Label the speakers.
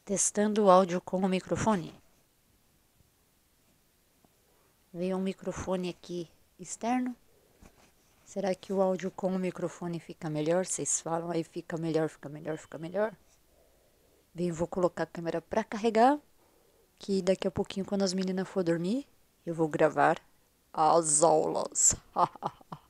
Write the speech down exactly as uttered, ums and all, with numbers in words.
Speaker 1: Testando o áudio com o microfone. Veio um microfone aqui externo. Será que o áudio com o microfone fica melhor? Vocês falam aí, fica melhor, fica melhor, fica melhor. Bem, vou colocar a câmera pra carregar, que daqui a pouquinho, quando as meninas for dormir, eu vou gravar as aulas.